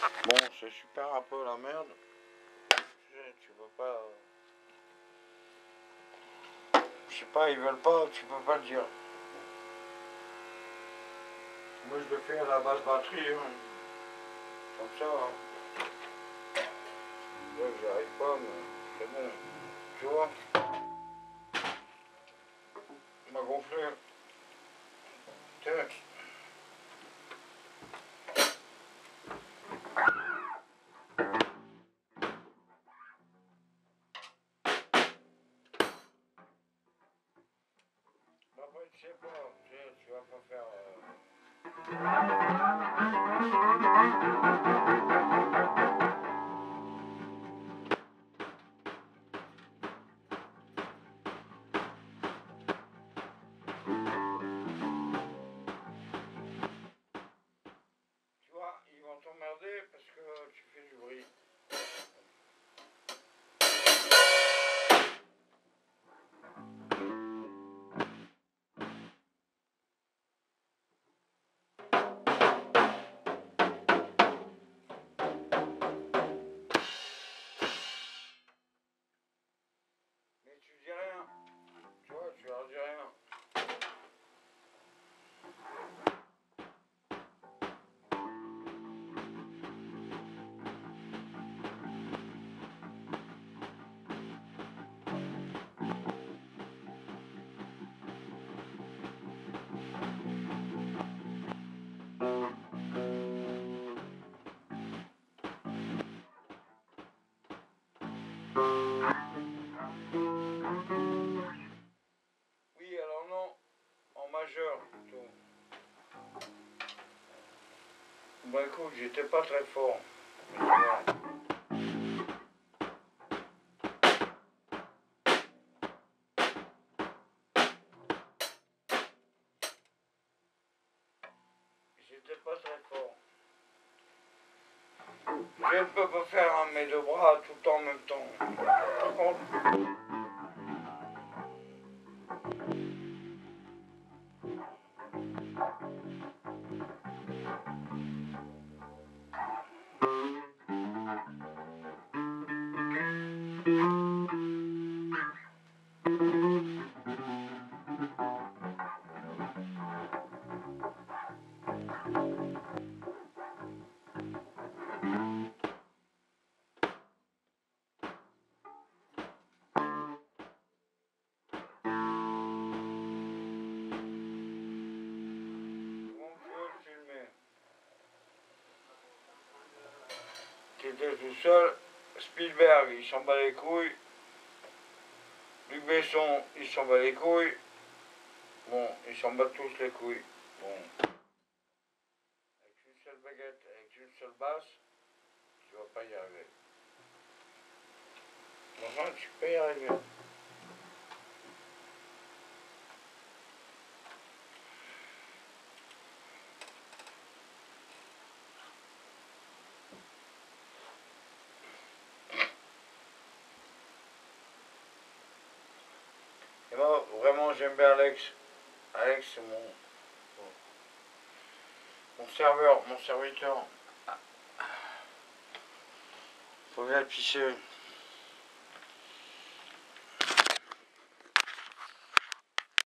Bon, c'est super un peu la merde. Tu peux pas... Je sais pas, ils veulent pas, tu peux pas le dire. Moi je le fais à la base batterie, hein. Comme ça. Hein. Là j'y arrive pas, mais c'est bon. Tu vois, il m'a gonflé. Tiens. Après tu sais pas, tu vas pas faire... Tu vois, ils vont t'emmerder parce que tu fais du bruit. Mais tu dis rien. Tu vois, tu leur dis rien. Oui, alors non, en majeur plutôt. Bah écoute, j'étais pas très fort. J'étais pas très fort. Je ne peux pas faire mes deux bras tout le temps en même temps. Par contre, comment tu veux le filmer? T'étais tout seul. Spielberg, il s'en bat les couilles. Luc Besson, il s'en bat les couilles. Bon, ils s'en battent tous les couilles. Bon. Avec une seule baguette, avec une seule basse, tu vas pas y arriver. Enfin, tu peux y arriver. Et moi, vraiment, j'aime bien Alex. Alex, c'est mon serveur, mon serviteur. Faut bien le pisser.